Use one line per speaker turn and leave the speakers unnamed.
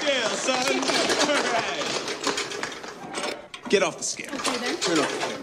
scale, son. All right. Get off the scale.
Okay, then.
Turn off the camera.